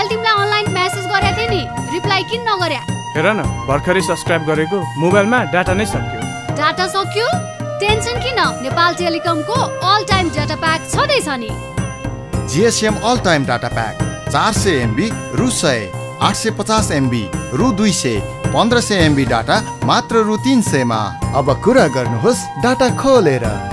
मैले तिमीलाई online message गरेको थिएँ नि, रिप्लाई किन नगर्या? हेर न, भर्खरै सब्स्क्राइब गरेको, मोबाइलमा डाटा नै सक्यो। डाटा सक्यो? टेन्सन किन, नेपाल टेलिकमको अल टाइम डाटा प्याक छँदैछ नि। GSM all time data pack 400 MB रु 100, 850 MB रु 200, 1500 MB डाटा मात्र रु 300 मा। अब कुरा गर्नुहोस् डाटा खोलेर।